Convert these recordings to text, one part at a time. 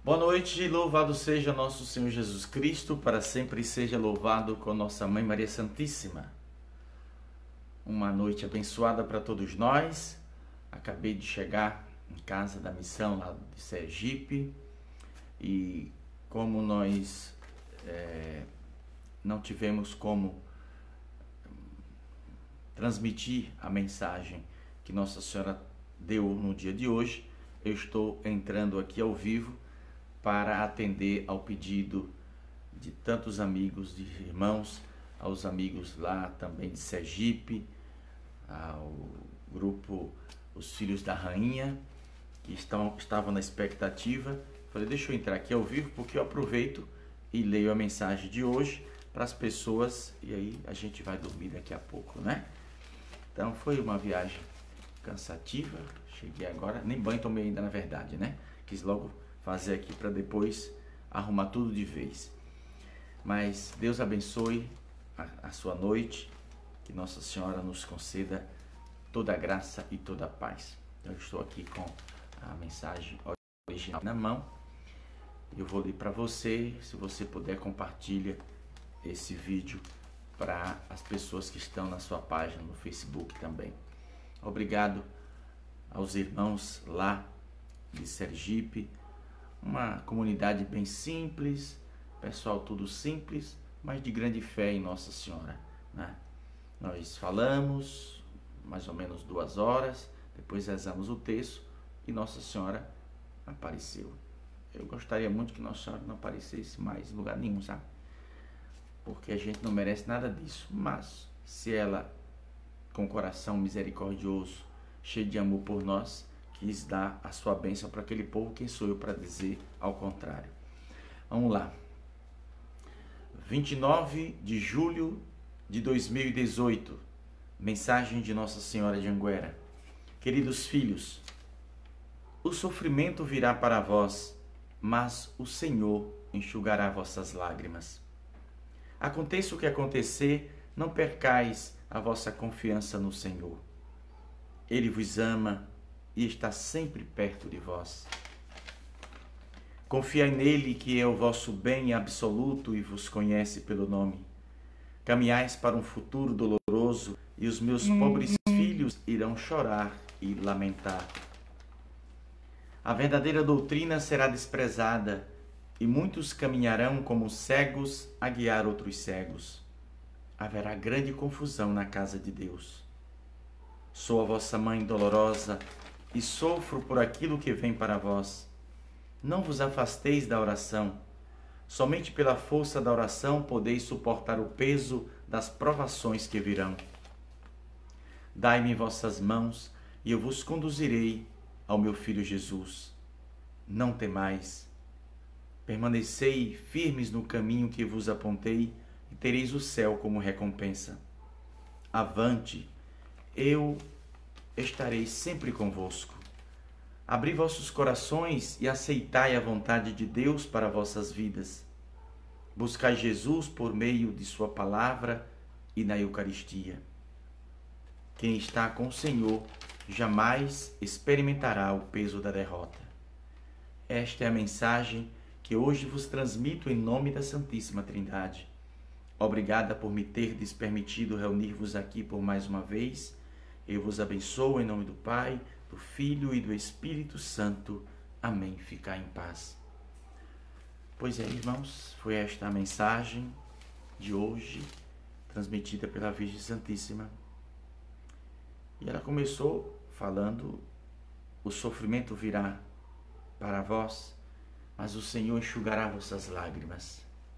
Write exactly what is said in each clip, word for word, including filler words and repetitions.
Boa noite, louvado seja nosso Senhor Jesus Cristo, para sempre seja louvado com nossa Mãe Maria Santíssima. Uma noite abençoada para todos nós. Acabei de chegar em casa da missão lá de Sergipe e como nós é, não tivemos como transmitir a mensagem que Nossa Senhora deu no dia de hoje, eu estou entrando aqui ao vivo para atender ao pedido de tantos amigos, de irmãos, aos amigos lá também de Sergipe, ao grupo Os Filhos da Rainha, que estão, estavam na expectativa. Falei, deixa eu entrar aqui ao vivo, porque eu aproveito e leio a mensagem de hoje para as pessoas, e aí a gente vai dormir daqui a pouco, né? Então foi uma viagem cansativa, cheguei agora, nem banho tomei ainda na verdade, né? Quis logo fazer aqui para depois arrumar tudo de vez. Mas Deus abençoe a, a sua noite, que Nossa Senhora nos conceda toda a graça e toda a paz. Eu estou aqui com a mensagem original na mão. Eu vou ler para você, se você puder compartilha esse vídeo para as pessoas que estão na sua página no Facebook também. Obrigado aos irmãos lá de Sergipe, uma comunidade bem simples, pessoal tudo simples, mas de grande fé em Nossa Senhora, né? Nós falamos mais ou menos duas horas, depois rezamos o texto e Nossa Senhora apareceu. Eu gostaria muito que Nossa Senhora não aparecesse mais em lugar nenhum, sabe? Porque a gente não merece nada disso, mas se ela, com o coração misericordioso, cheio de amor por nós, quis dar a sua bênção para aquele povo, quem sou eu para dizer ao contrário? Vamos lá. vinte e nove de julho de dois mil e dezoito, mensagem de Nossa Senhora de Anguera. Queridos filhos, o sofrimento virá para vós, mas o Senhor enxugará vossas lágrimas. Aconteça o que acontecer, não percais a vossa confiança no Senhor. Ele vos ama e está sempre perto de vós. Confiai nele, que é o vosso bem absoluto e vos conhece pelo nome. Caminhais para um futuro doloroso e os meus pobres filhos irão chorar e lamentar. A verdadeira doutrina será desprezada e muitos caminharão como cegos a guiar outros cegos. Haverá grande confusão na casa de Deus. Sou a vossa mãe dolorosa e sofro por aquilo que vem para vós. Não vos afasteis da oração. Somente pela força da oração podeis suportar o peso das provações que virão. Dai-me vossas mãos e eu vos conduzirei ao meu Filho Jesus. Não temais. Permanecei firmes no caminho que vos apontei e tereis o céu como recompensa. Avante, eu estarei sempre convosco. Abri vossos corações e aceitai a vontade de Deus para vossas vidas. Buscai Jesus por meio de sua palavra e na Eucaristia. Quem está com o Senhor jamais experimentará o peso da derrota. Esta é a mensagem que hoje vos transmito em nome da Santíssima Trindade. Obrigada por me terdes permitido reunir-vos aqui por mais uma vez. Eu vos abençoo em nome do Pai, do Filho e do Espírito Santo. Amém. Ficai em paz. Pois é, irmãos, foi esta a mensagem de hoje, transmitida pela Virgem Santíssima. E ela começou falando: o sofrimento virá para vós, mas o Senhor enxugará vossas lágrimas.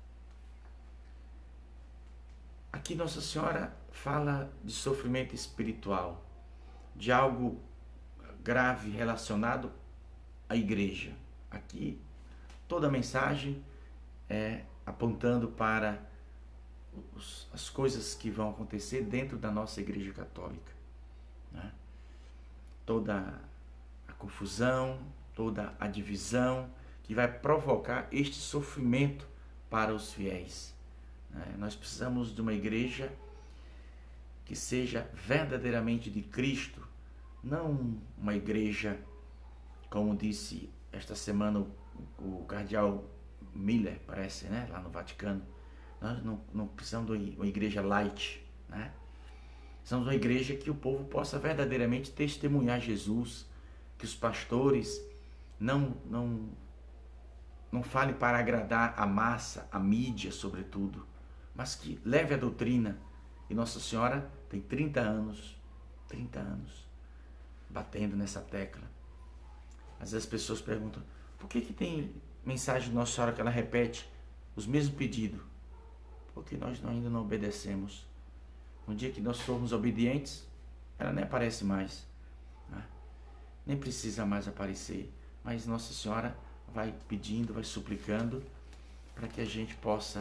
Aqui Nossa Senhora fala de sofrimento espiritual, de algo grave relacionado à igreja. Aqui toda a mensagem é apontando para os, as coisas que vão acontecer dentro da nossa Igreja Católica, né? Toda a confusão, toda a divisão que vai provocar este sofrimento para os fiéis. Nós precisamos de uma igreja que seja verdadeiramente de Cristo, não uma igreja como disse esta semana o, o cardeal Miller, parece, né, lá no Vaticano, nós não, não precisamos de uma igreja light, né? Precisamos de uma igreja que o povo possa verdadeiramente testemunhar Jesus, que os pastores não, não, não falem para agradar a massa, a mídia sobretudo, mas que leve a doutrina. E Nossa Senhora tem trinta anos, trinta anos, batendo nessa tecla. Às vezes as pessoas perguntam, por que que tem mensagem de Nossa Senhora que ela repete os mesmos pedidos? Porque nós ainda não obedecemos. No dia que nós formos obedientes, ela nem aparece mais, né? Nem precisa mais aparecer, mas Nossa Senhora vai pedindo, vai suplicando, para que a gente possa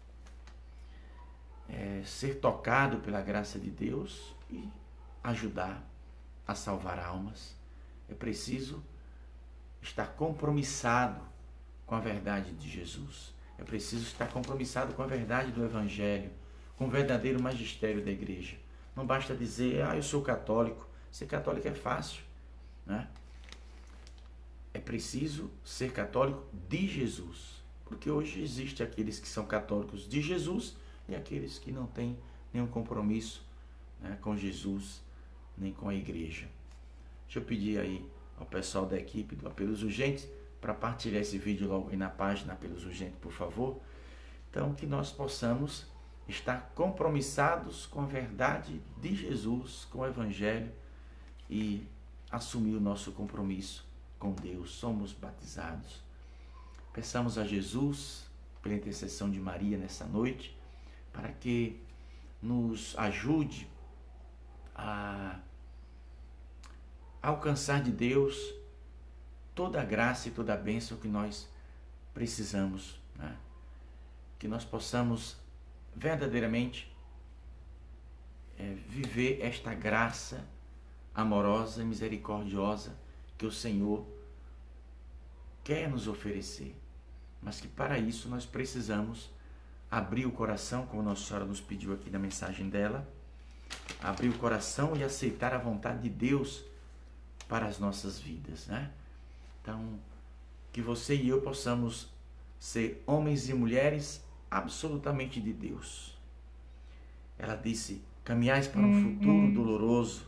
é, ser tocado pela graça de Deus e ajudar a salvar almas. É preciso estar compromissado com a verdade de Jesus. É preciso estar compromissado com a verdade do Evangelho, com o verdadeiro magistério da igreja. Não basta dizer, ah, eu sou católico. Ser católico é fácil, né? É preciso ser católico de Jesus, porque hoje existe aqueles que são católicos de Jesus e aqueles que não têm nenhum compromisso, né, com Jesus, nem com a igreja. Deixa eu pedir aí ao pessoal da equipe do Apelos Urgentes para partilhar esse vídeo logo aí na página Apelos Urgentes, por favor. Então, que nós possamos estar compromissados com a verdade de Jesus, com o Evangelho e assumir o nosso compromisso com Deus. Somos batizados. Peçamos a Jesus, pela intercessão de Maria nessa noite, para que nos ajude a alcançar de Deus toda a graça e toda a bênção que nós precisamos, né? Que nós possamos verdadeiramente é, viver esta graça amorosa e misericordiosa que o Senhor quer nos oferecer, mas que para isso nós precisamos abrir o coração, como Nossa Senhora nos pediu aqui na mensagem dela, abrir o coração e aceitar a vontade de Deus para as nossas vidas, né? Então, que você e eu possamos ser homens e mulheres absolutamente de Deus. Ela disse, caminhais para um futuro doloroso.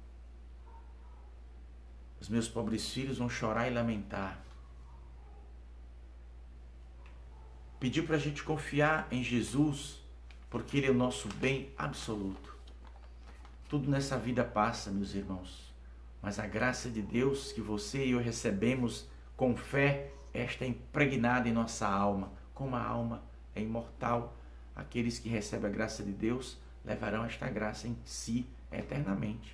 Os meus pobres filhos vão chorar e lamentar. Pediu para a gente confiar em Jesus, porque Ele é o nosso bem absoluto. Tudo nessa vida passa, meus irmãos, mas a graça de Deus que você e eu recebemos com fé, esta é impregnada em nossa alma. Como a alma é imortal, aqueles que recebem a graça de Deus levarão esta graça em si eternamente.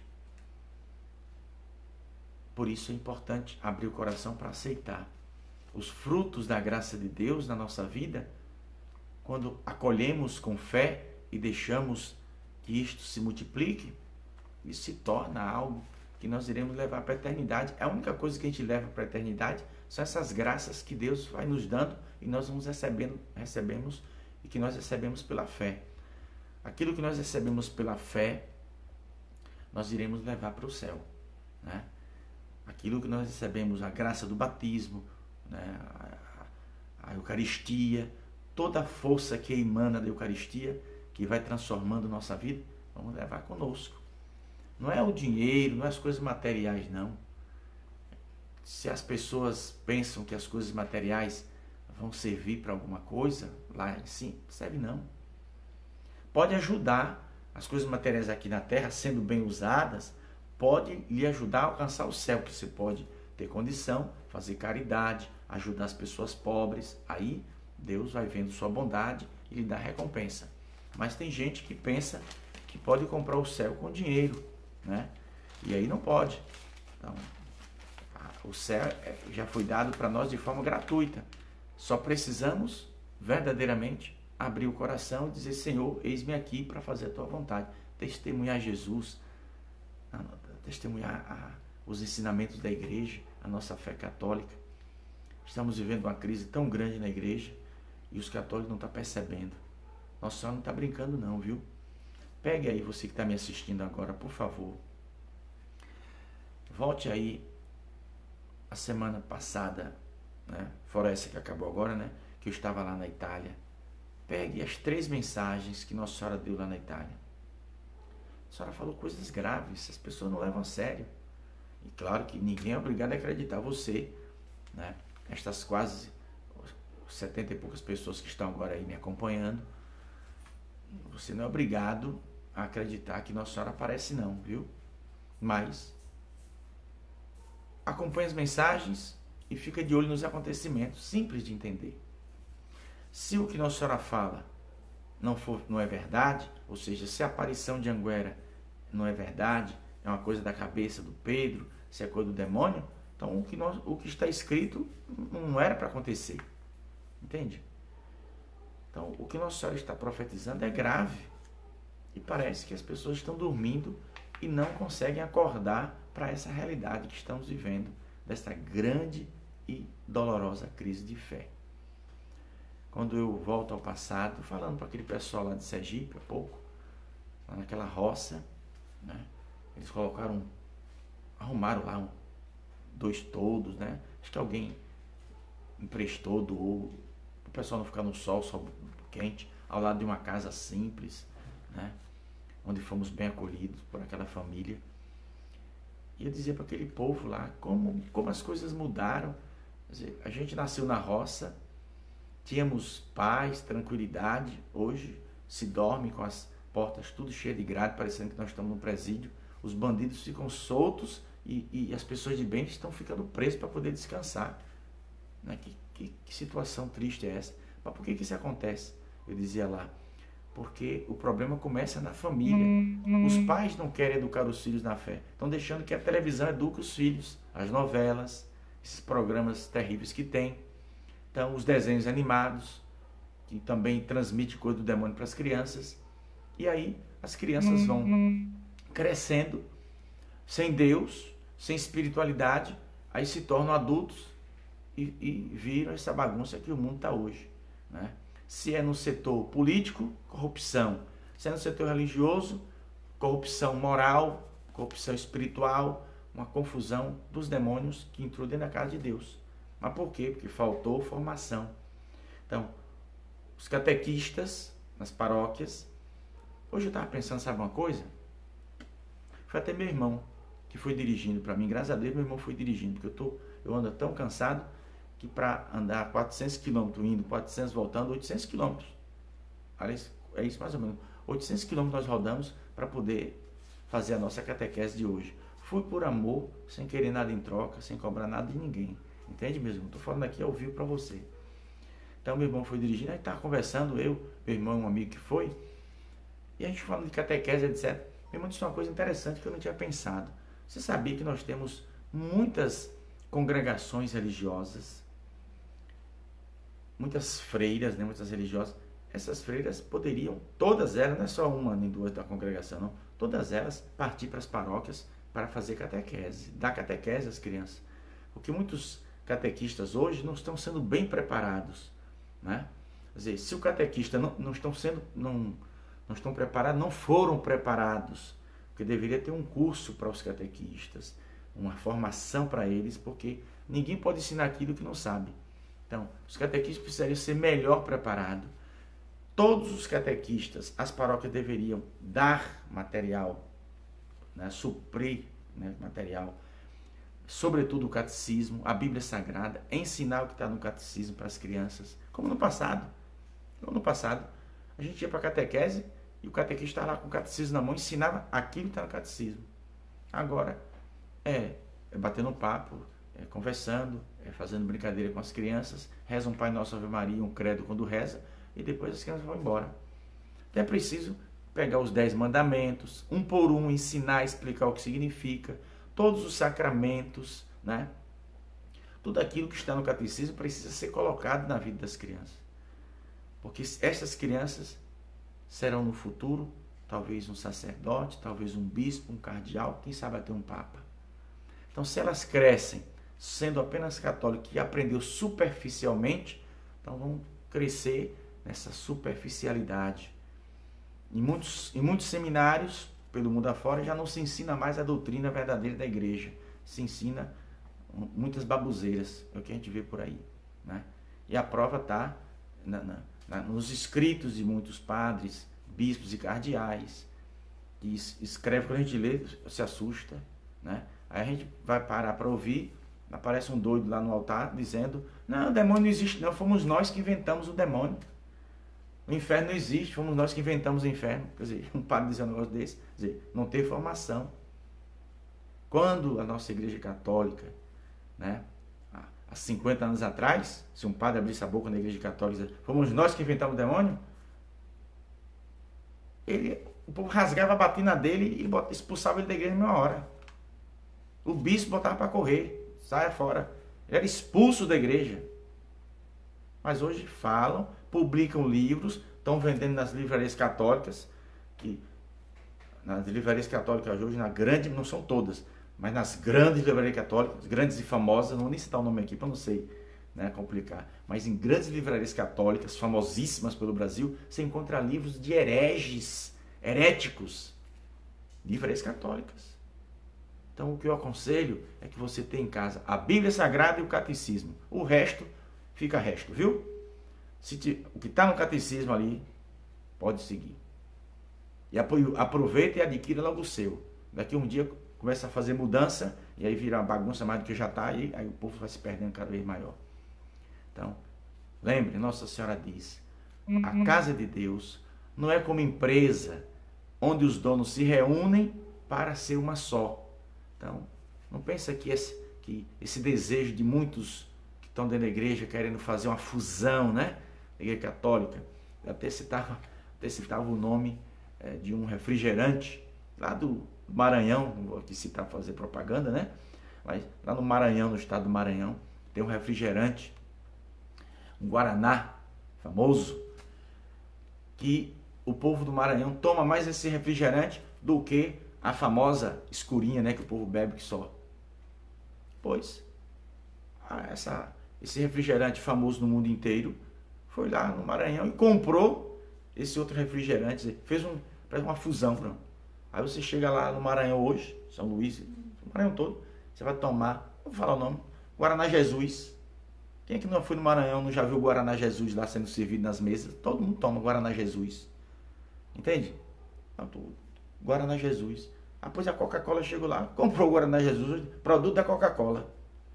Por isso é importante abrir o coração para aceitar os frutos da graça de Deus na nossa vida, quando acolhemos com fé e deixamos que isto se multiplique, isso se torna algo que nós iremos levar para a eternidade. A única coisa que a gente leva para a eternidade são essas graças que Deus vai nos dando e nós vamos recebendo, recebemos e que nós recebemos pela fé. Aquilo que nós recebemos pela fé, nós iremos levar para o céu, né? Aquilo que nós recebemos, a graça do batismo, né? a, a Eucaristia, toda a força que emana da Eucaristia, que vai transformando nossa vida, vamos levar conosco. Não é o dinheiro, não é as coisas materiais, não. Se as pessoas pensam que as coisas materiais vão servir para alguma coisa, lá sim, serve não. Pode ajudar, as coisas materiais aqui na Terra, sendo bem usadas, pode lhe ajudar a alcançar o céu, que você pode ter condição, fazer caridade, ajudar as pessoas pobres. Aí Deus vai vendo sua bondade e lhe dá recompensa. Mas tem gente que pensa que pode comprar o céu com dinheiro, né? E aí não pode. Então, o céu já foi dado para nós de forma gratuita. Só precisamos verdadeiramente abrir o coração e dizer, Senhor, eis-me aqui para fazer a tua vontade. Testemunhar Jesus, testemunhar a, os ensinamentos da igreja, a nossa fé católica. Estamos vivendo uma crise tão grande na igreja e os católicos não estão percebendo. Nossa Senhora não está brincando não, viu? Pegue aí, você que está me assistindo agora, por favor. Volte aí a semana passada, né, fora essa que acabou agora, né, que eu estava lá na Itália, pegue as três mensagens que Nossa Senhora deu lá na Itália. A senhora falou coisas graves, as pessoas não levam a sério. E claro que ninguém é obrigado a acreditar. Você, né, estas quase setenta e poucas pessoas que estão agora aí me acompanhando, você não é obrigado a acreditar que Nossa Senhora aparece não, viu? Mas acompanhe as mensagens e fica de olho nos acontecimentos, simples de entender. Se o que Nossa Senhora fala não, for, não é verdade, ou seja, se a aparição de Anguera não é verdade, é uma coisa da cabeça do Pedro, se é coisa do demônio, então o que, nós, o que está escrito não era para acontecer. Entende? Então, o que Nossa Senhora está profetizando é grave. E parece que as pessoas estão dormindo e não conseguem acordar para essa realidade que estamos vivendo, desta grande e dolorosa crise de fé. Quando eu volto ao passado, falando para aquele pessoal lá de Sergipe, há pouco, lá naquela roça, né, eles colocaram, arrumaram lá um, dois toldos, né? Acho que alguém emprestou, doou, para o pessoal não ficar no sol, sol quente, ao lado de uma casa simples, né, onde fomos bem acolhidos por aquela família. E eu dizia para aquele povo lá como, como as coisas mudaram. Quer dizer, a gente nasceu na roça, tínhamos paz, tranquilidade. Hoje se dorme com as portas tudo cheias de grade, parecendo que nós estamos no presídio. Os bandidos ficam soltos e, e as pessoas de bem estão ficando presas para poder descansar. Né? Que, que, que situação triste é essa? Mas por que, que isso acontece? Eu dizia lá, porque o problema começa na família. Os pais não querem educar os filhos na fé. Estão deixando que a televisão eduque os filhos. As novelas, esses programas terríveis que tem. Então, os desenhos animados, que também transmitem coisa do demônio para as crianças. E aí, as crianças vão crescendo sem Deus, sem espiritualidade, aí se tornam adultos e, e viram essa bagunça que o mundo está hoje, né? Se é no setor político, corrupção. Se é no setor religioso, corrupção moral, corrupção espiritual, uma confusão dos demônios que intrudem na casa de Deus. Mas por quê? Porque faltou formação. Então, os catequistas nas paróquias. Hoje eu estava pensando, sabe uma coisa? Foi até meu irmão que foi dirigindo para mim. Graças a Deus, meu irmão foi dirigindo, porque eu, tô, eu ando tão cansado que para andar quatrocentos quilômetros indo, quatrocentos voltando, oitocentos quilômetros. É isso mais ou menos. oitocentos quilômetros nós rodamos para poder fazer a nossa catequese de hoje. Fui por amor, sem querer nada em troca, sem cobrar nada de ninguém. Entende mesmo? Estou falando aqui ao vivo para você. Então meu irmão foi dirigindo, aí estava conversando, eu, meu irmão e um amigo que foi, e a gente falando de catequese, etcétera. Meu irmão disse uma coisa interessante que eu não tinha pensado. Você sabia que nós temos muitas congregações religiosas, muitas freiras, né, muitas religiosas. Essas freiras poderiam, todas elas, não é só uma nem duas da congregação, não, todas elas partir para as paróquias para fazer catequese, dar catequese às crianças. Porque muitos catequistas hoje não estão sendo bem preparados, né? Quer dizer, se o catequista não, não estão sendo, não, não estão preparados, não foram preparados, porque deveria ter um curso para os catequistas, uma formação para eles, porque ninguém pode ensinar aquilo que não sabe. Então, os catequistas precisariam ser melhor preparados. Todos os catequistas, as paróquias deveriam dar material, né, suprir, né, material, sobretudo o catecismo, a Bíblia Sagrada, ensinar o que está no catecismo para as crianças, como no passado. Como no passado, a gente ia para a catequese e o catequista estava lá com o catecismo na mão, ensinava aquilo que está no catecismo. Agora, é, é batendo papo, é conversando, é fazendo brincadeira com as crianças, reza um Pai Nosso, Ave Maria, um credo quando reza, e depois as crianças vão embora. Então é preciso pegar os dez mandamentos, um por um, ensinar, explicar o que significa, todos os sacramentos, né? Tudo aquilo que está no catecismo precisa ser colocado na vida das crianças. Porque essas crianças serão no futuro, talvez um sacerdote, talvez um bispo, um cardeal, quem sabe até um papa. Então, se elas crescem sendo apenas católicos e aprendeu superficialmente, então vão crescer nessa superficialidade. Em muitos, em muitos seminários, pelo mundo afora, já não se ensina mais a doutrina verdadeira da igreja. Se ensina muitas babuzeiras, é o que a gente vê por aí, né? E a prova está na, na, na, nos escritos de muitos padres, bispos e cardeais, que escreve, quando a gente lê, se assusta, né? Aí a gente vai parar para ouvir, aparece um doido lá no altar dizendo: não, o demônio não existe não, fomos nós que inventamos o demônio. O inferno não existe, fomos nós que inventamos o inferno. Quer dizer, um padre dizer um negócio desse, quer dizer, não ter formação. Quando a nossa igreja católica, né, há cinquenta anos atrás, se um padre abrisse a boca na igreja católica e dizer: fomos nós que inventamos o demônio, ele, o povo rasgava a batina dele e expulsava ele da igreja na mesma hora. O bispo botava para correr, saia fora. Ele era expulso da igreja. Mas hoje falam, publicam livros, estão vendendo nas livrarias católicas, que nas livrarias católicas hoje, na grande, não são todas, mas nas grandes livrarias católicas, grandes e famosas, não vou nem citar o nome aqui para não sei, né, complicar, mas em grandes livrarias católicas, famosíssimas pelo Brasil, você encontra livros de hereges, heréticos, livrarias católicas. Então o que eu aconselho é que você tenha em casa a Bíblia Sagrada e o Catecismo. O resto, fica resto, viu? Se te, o que está no Catecismo ali, pode seguir. E aproveita e adquira logo o seu. Daqui um dia começa a fazer mudança e aí vira uma bagunça mais do que já está, e aí o povo vai se perdendo cada vez maior. Então, lembre, Nossa Senhora diz: a casa de Deus não é como empresa onde os donos se reúnem para ser uma só. Então, não pensa que esse, que esse desejo de muitos que estão dentro da igreja querendo fazer uma fusão, né? Da igreja católica. Eu até citava, até citava o nome é, de um refrigerante lá do Maranhão, não vou aqui citar, fazer propaganda, né? Mas lá no Maranhão, no estado do Maranhão, tem um refrigerante, um Guaraná famoso, que o povo do Maranhão toma mais esse refrigerante do que a famosa escurinha, né, que o povo bebe que só. Pois, essa, esse refrigerante famoso no mundo inteiro foi lá no Maranhão e comprou esse outro refrigerante, fez um, uma fusão. Não. Aí você chega lá no Maranhão hoje, São Luís, no Maranhão todo, você vai tomar, vou falar o nome, Guaraná Jesus. Quem é que não foi no Maranhão, não já viu o Guaraná Jesus lá sendo servido nas mesas? Todo mundo toma Guaraná Jesus. Entende? Guaraná Jesus. Depois a Coca-Cola chegou lá, comprou o Guaraná Jesus, produto da Coca-Cola.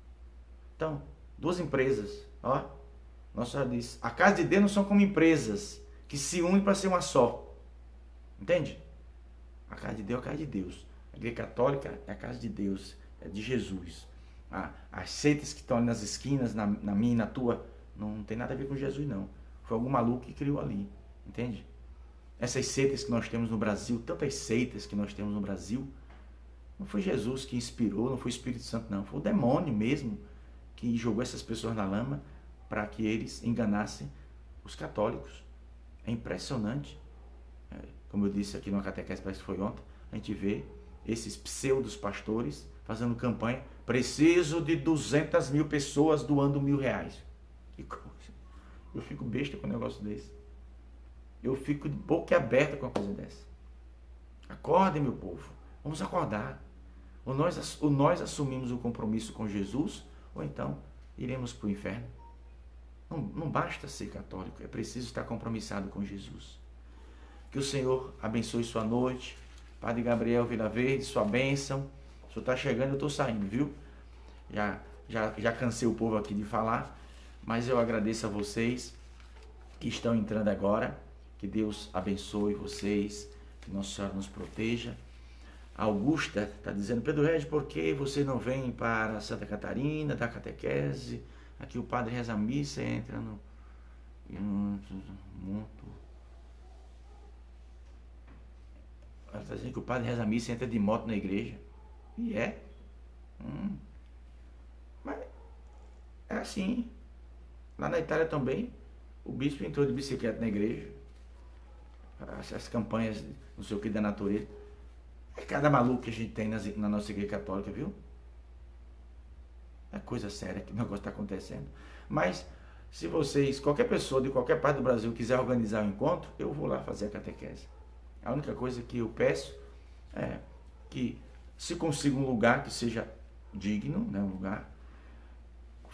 Então, duas empresas, ó. Nossa Senhora diz: a casa de Deus não são como empresas que se unem para ser uma só. Entende? A casa de Deus é a casa de Deus. A igreja católica é a casa de Deus, é de Jesus. Ah, as seitas que estão ali nas esquinas, na, na minha e na tua, não tem nada a ver com Jesus, não. Foi algum maluco que criou ali. Entende? Essas seitas que nós temos no Brasil, tantas seitas que nós temos no Brasil, não foi Jesus que inspirou, não foi o Espírito Santo, não. Foi o demônio mesmo que jogou essas pessoas na lama para que eles enganassem os católicos. É impressionante. Como eu disse aqui numa catequese, parece que foi ontem, a gente vê esses pseudos pastores fazendo campanha: preciso de duzentas mil pessoas doando mil reais. Que coisa. Eu fico besta com um negócio desse. Eu fico de boca aberta com uma coisa dessa. Acordem, meu povo. Vamos acordar. Ou nós, ou nós assumimos o compromisso com Jesus, ou então iremos para o inferno. Não, não basta ser católico, é preciso estar compromissado com Jesus. Que o Senhor abençoe sua noite. Padre Gabriel Vilaverde, sua bênção. O senhor está chegando, eu estou saindo, viu? Já, já, já cansei o povo aqui de falar, mas eu agradeço a vocês que estão entrando agora. Que Deus abençoe vocês, que Nossa Senhora nos proteja. A Augusta está dizendo: Pedro Regis, por que você não vem para Santa Catarina, da catequese? Aqui o padre reza a missa e entra no... Muito. Ela está dizendo que o padre reza a missa e entra de moto na igreja. E é. Hum. Mas é assim. Lá na Itália também, o bispo entrou de bicicleta na igreja. As campanhas, não sei o que, da natureza. É cada maluco que a gente tem nas, na nossa igreja católica, viu? É coisa séria que o negócio está acontecendo. Mas, se vocês, qualquer pessoa de qualquer parte do Brasil quiser organizar um encontro, eu vou lá fazer a catequese. A única coisa que eu peço é que se consiga um lugar que seja digno, né, um lugar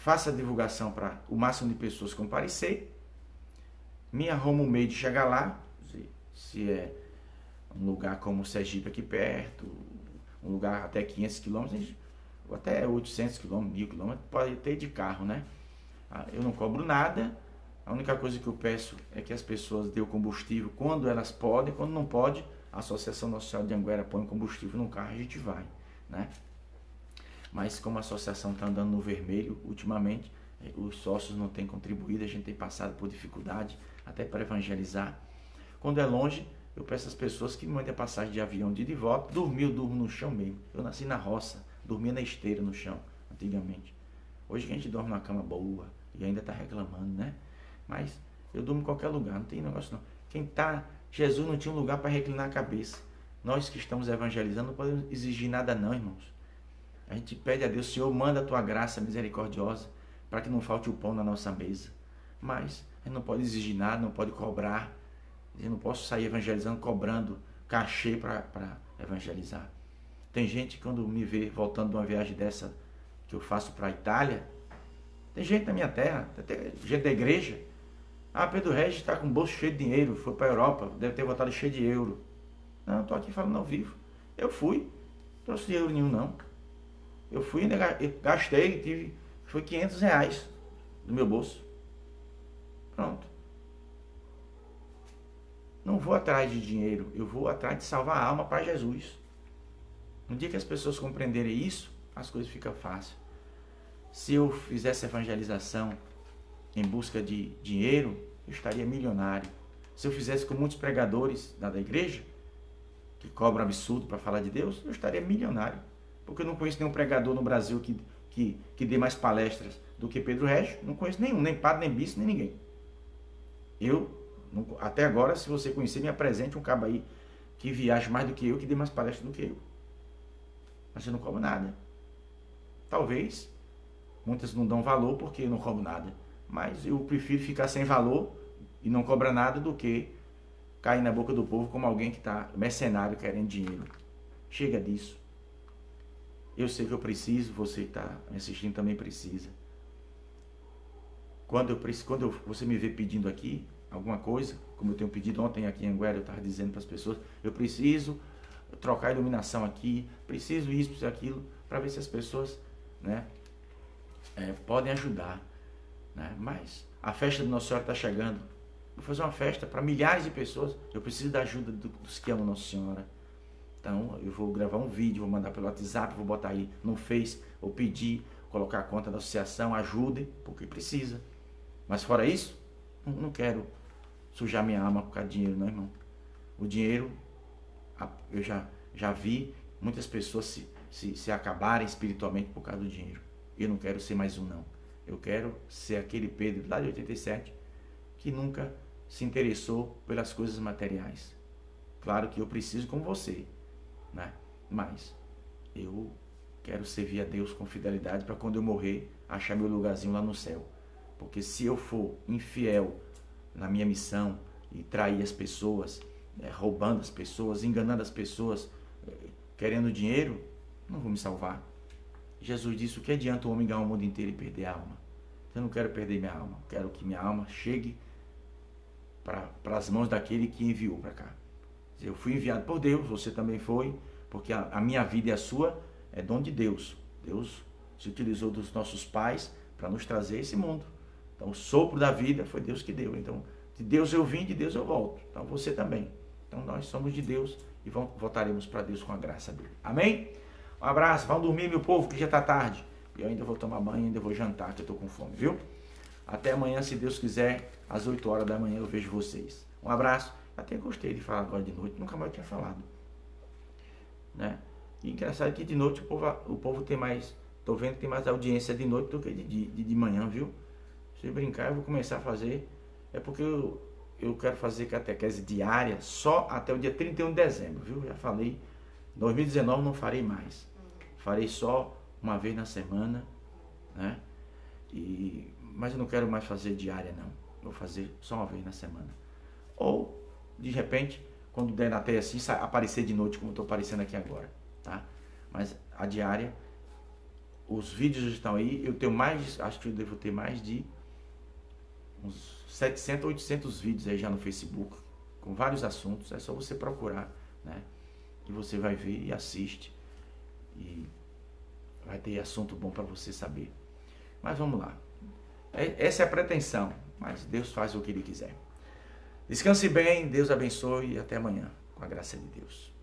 faço a divulgação para o máximo de pessoas comparecer, me arrumo um meio de chegar lá, se é um lugar como Sergipe aqui perto, um lugar até quinhentos quilômetros, ou até oitocentos quilômetros, mil quilômetros, pode ter de carro, né? Eu não cobro nada, a única coisa que eu peço é que as pessoas dêem o combustível quando elas podem, quando não pode, a Associação Nossa Senhora de Anguera põe combustível no carro e a gente vai, né? Mas como a associação está andando no vermelho ultimamente, os sócios não têm contribuído, a gente tem passado por dificuldade até para evangelizar. Quando é longe, eu peço às pessoas que mandem a passagem de avião de ida e volta. Dormir, eu durmo no chão mesmo. Eu nasci na roça, dormia na esteira no chão, antigamente. Hoje a gente dorme numa cama boa e ainda está reclamando, né? Mas eu durmo em qualquer lugar, não tem negócio não. Quem tá, Jesus não tinha um lugar para reclinar a cabeça. Nós que estamos evangelizando não podemos exigir nada não, irmãos. A gente pede a Deus, Senhor, manda a tua graça misericordiosa para que não falte o pão na nossa mesa. Mas a gente não pode exigir nada, não pode cobrar. Eu não posso sair evangelizando, cobrando cachê para evangelizar. Tem gente que quando me vê voltando de uma viagem dessa que eu faço para a Itália, tem gente na minha terra, tem gente da igreja. Ah, Pedro Regis está com o bolso cheio de dinheiro, foi para a Europa, deve ter voltado cheio de euro. Não, estou aqui falando ao vivo. Eu fui, não trouxe euro nenhum não. Eu fui, eu gastei, tive, foi quinhentos reais do meu bolso. Pronto. Não vou atrás de dinheiro, eu vou atrás de salvar a alma para Jesus. No dia que as pessoas compreenderem isso, as coisas ficam fáceis. Se eu fizesse evangelização em busca de dinheiro, eu estaria milionário. Se eu fizesse com muitos pregadores da igreja, que cobram absurdo para falar de Deus, eu estaria milionário. Porque eu não conheço nenhum pregador no Brasil que, que, que dê mais palestras do que Pedro Regis. Não conheço nenhum, nem padre, nem bispo, nem ninguém. Eu, até agora, se você conhecer, me apresente um cabo aí que viaja mais do que eu, que dê mais palestras do que eu. Mas eu não cobro nada. Talvez, muitas não dão valor porque eu não cobro nada. Mas eu prefiro ficar sem valor e não cobrar nada do que cair na boca do povo como alguém que está mercenário querendo dinheiro. Chega disso. Eu sei que eu preciso, você que está me assistindo também precisa. Quando, eu, quando eu, você me vê pedindo aqui alguma coisa, como eu tenho pedido ontem aqui em Anguera, eu estava dizendo para as pessoas, eu preciso trocar a iluminação aqui, preciso isso, preciso aquilo, para ver se as pessoas, né, é, podem ajudar. Né? Mas a festa de Nossa Senhora está chegando. Vou fazer uma festa para milhares de pessoas. Eu preciso da ajuda dos que amam Nossa Senhora. Então eu vou gravar um vídeo, vou mandar pelo WhatsApp, vou botar aí no Face, ou pedir, colocar a conta da associação, ajude, porque precisa. Mas fora isso, não quero sujar minha alma por causa de dinheiro, não, irmão. O dinheiro, eu já, já vi muitas pessoas se, se, se acabarem espiritualmente por causa do dinheiro. Eu não quero ser mais um, não. Eu quero ser aquele Pedro lá de oitenta e sete que nunca se interessou pelas coisas materiais. Claro que eu preciso como você, né? Mas eu quero servir a Deus com fidelidade para quando eu morrer, achar meu lugarzinho lá no céu. Porque se eu for infiel na minha missão e trair as pessoas, é, roubando as pessoas, enganando as pessoas, é, querendo dinheiro, não vou me salvar. Jesus disse, o que adianta o homem ganhar o mundo inteiro e perder a alma? Eu não quero perder minha alma, quero que minha alma chegue para as mãos daquele que enviou para cá. Eu fui enviado por Deus, você também foi, porque a, a minha vida e a sua é dom de Deus. Deus se utilizou dos nossos pais para nos trazer esse mundo. Então o sopro da vida foi Deus que deu. Então de Deus eu vim, de Deus eu volto. Então você também. Então nós somos de Deus e voltaremos para Deus com a graça dele. Amém? Um abraço, vão dormir meu povo que já está tarde. E eu ainda vou tomar banho, ainda vou jantar, que eu estou com fome, viu? Até amanhã, se Deus quiser, às oito horas da manhã eu vejo vocês. Um abraço. Até gostei de falar agora de noite, nunca mais tinha falado. Né? E engraçado que de noite o povo, o povo tem mais, tô vendo que tem mais audiência de noite do que de, de, de manhã, viu? Se brincar, eu vou começar a fazer. É porque eu, eu quero fazer catequese diária só até o dia trinta e um de dezembro, viu? Já falei. dois mil e dezenove não farei mais. Farei só uma vez na semana, né? E, mas eu não quero mais fazer diária, não. Vou fazer só uma vez na semana. Ou, de repente, quando der na tela assim, aparecer de noite, como eu estou aparecendo aqui agora, tá? Mas a diária os vídeos já estão aí. Eu tenho mais, acho que eu devo ter mais de uns setecentos, oitocentos vídeos aí já no Facebook, com vários assuntos. É só você procurar, né? Que você vai ver e assiste. E vai ter assunto bom para você saber. Mas vamos lá. Essa é a pretensão, mas Deus faz o que Ele quiser. Descanse bem, Deus abençoe e até amanhã, com a graça de Deus.